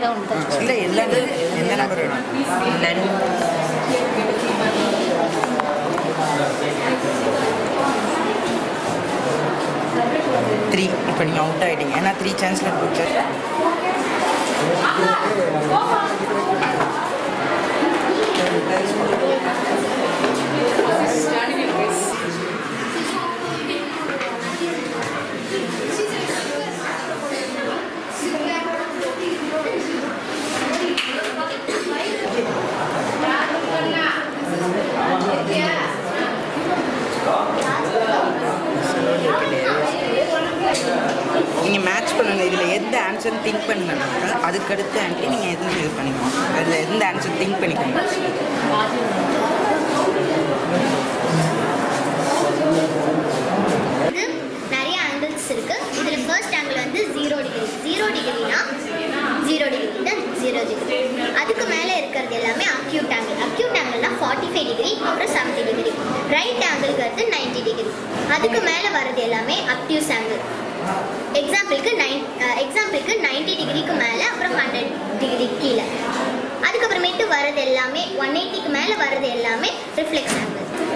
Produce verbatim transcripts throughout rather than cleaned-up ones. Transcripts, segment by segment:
ஏதாவது ஒன்று தான் இல்லை எல்லா எந்த நம்பர் வேணும் த்ரீ இப்போ நீங்கள் அவுட் ஆகிட்டீங்க ஏன்னா த்ரீ சான்ஸில் போச்சு நீங்கள் மேட்ச் பண்ணணும் இதில் எந்த ஆன்சர் திங்க் பண்ணனாக்கா அதுக்கடுத்து ஆண்டி நீங்கள் எதுவும் இது பண்ணிக்கணும் அதில் எந்த ஆன்சர் திங்க் பண்ணிக்கணும் நிறைய ஆங்கிள்ஸ் இருக்கு. இதில் ஃபர்ஸ்ட் ஆங்கிள் வந்து ஜீரோ டிகிரி. ஜீரோ டிகிரினா ஜீரோ டிகிரி தான் ஜீரோ டிகிரி. அதுக்கு மேலே இருக்கிறது எல்லாமே அக்யூட் ஆங்கிள். அக்யூட் ஆங்கிள்னா ஃபார்ட்டி ஃபைவ் டிகிரி அப்புறம் செவன்ட்டி டிகிரி. ரைட் ஆங்கிள்ங்கிறது நைன்ட்டி டிகிரி. அதுக்கு மேலே வர்றது எல்லாமே அப்டியூஸ் ஆங்கிள். எக்ஸாம்பிளுக்கு நைன் எக்ஸாம்பிளுக்கு நைன்ட்டி டிகிரிக்கு மேலே அப்புறம் ஹண்ட்ரட் டிகிரி கீழே. அதுக்கப்புறமேட்டு வர்றது எல்லாமே ஒன் எயிட்டிக்கு மேலே வர்றது எல்லாமே reflex angle.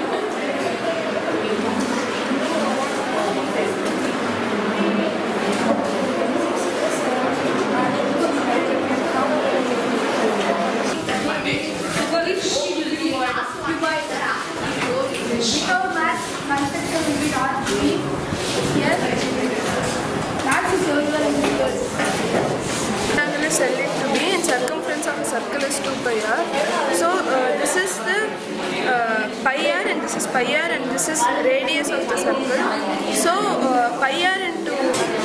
Without math, conception will be not easy. Here, math is your integral. Angle is said to be and circumference of a circle is two pi r. So uh, this is the uh, pi r and this is pi r and this is radius of the circle. So uh, pi r into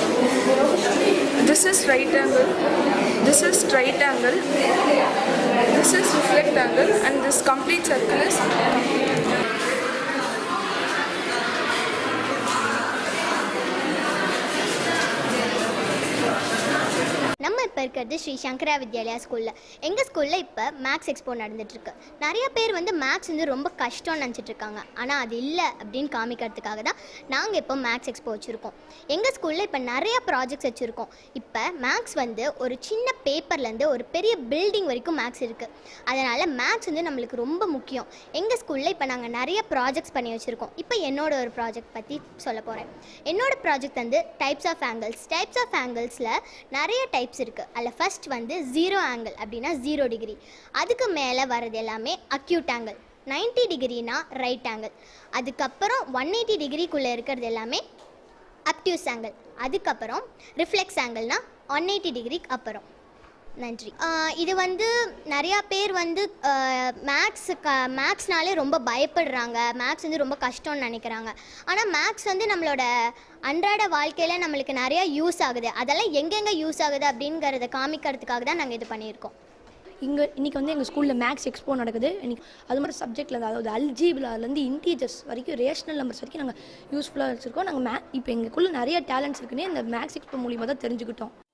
this is right angle, this is right angle, this is reflect angle, and this complete circle is. நம்ம இப்போ இருக்கிறது ஸ்ரீ சங்கரா வித்யாலயா ஸ்கூலில். எங்கள் ஸ்கூலில் இப்போ maths expo நடந்துகிட்ருக்கு. நிறைய பேர் வந்து மேக்ஸ் வந்து ரொம்ப கஷ்டம்னு நினச்சிட்டு இருக்காங்க. ஆனால் அது இல்லை அப்படின்னு காமிக்கிறதுக்காக தான் நாங்கள் இப்போ மேக்ஸ் எக்ஸ்போ வச்சுருக்கோம். எங்கள் ஸ்கூலில் இப்போ நிறைய ப்ராஜெக்ட்ஸ் வச்சுருக்கோம். இப்போ மேக்ஸ் வந்து ஒரு சின்ன பேப்பர்லேருந்து ஒரு பெரிய பில்டிங் வரைக்கும் மேக்ஸ் இருக்குது. அதனால் மேக்ஸ் வந்து நம்மளுக்கு ரொம்ப முக்கியம். எங்கள் ஸ்கூலில் இப்போ நாங்கள் நிறைய ப்ராஜெக்ட்ஸ் பண்ணி வச்சுருக்கோம். இப்போ என்னோட ஒரு ப்ராஜெக்ட் பற்றி சொல்ல போகிறேன். என்னோடய ப்ராஜெக்ட் வந்து types of angles. Types of ஆங்கிள்ஸில் நிறைய டைப்ஸ் இருக்குது. அதில் ஃபர்ஸ்ட் வந்து ஜீரோ ஆங்கிள் அப்படின்னா ஜீரோ டிகிரி. அதுக்கு மேலே வர்றது எல்லாமே அக்யூட் ஆங்கிள். நைன்ட்டி டிகிரினா ரைட் ஆங்கிள். அதுக்கப்புறம் ஒன் எயிட்டி டிகிரிக்குள்ளே இருக்கிறது எல்லாமே அப்டியூஸ் ஆங்கிள். அதுக்கப்புறம் ரிஃப்ளெக்ஸ் ஆங்கிள்னா ஒன் எயிட்டி டிகிரிக்கு அப்புறம். நன்றி. இது வந்து நிறையா பேர் வந்து மேக்ஸ் க மேக்ஸ்னாலே ரொம்ப பயப்படுறாங்க. மேக்ஸ் வந்து ரொம்ப கஷ்டம்னு நினைக்கிறாங்க. ஆனால் மேக்ஸ் வந்து நம்மளோட அன்றாட வாழ்க்கையில் நம்மளுக்கு நிறையா யூஸ் ஆகுது. அதெல்லாம் எங்கெங்கே யூஸ் ஆகுது அப்படிங்கிறத காமிக்கிறதுக்காக தான் நாங்கள் இது பண்ணியிருக்கோம். இங்கே இன்றைக்கி வந்து எங்கள் ஸ்கூலில் மேக்ஸ் எக்ஸ்போ நடக்குது. இன்றைக்கி அது மாதிரி சப்ஜெக்டில் அதாவது அல்ஜீப்ராலேருந்து இன்டீஜர்ஸ் வரைக்கும் ரேஷனல் நம்பர்ஸ் வரைக்கும் நாங்கள் யூஸ்ஃபுல்லாக வச்சுருக்கோம். நாங்கள் மே இப்போ எங்களுக்குள்ளே நிறைய டேலண்ட்ஸ் இருக்குன்னே இந்த மேக்ஸ் எக்ஸ்போ மூலிமா தான் தெரிஞ்சுக்கிட்டோம்.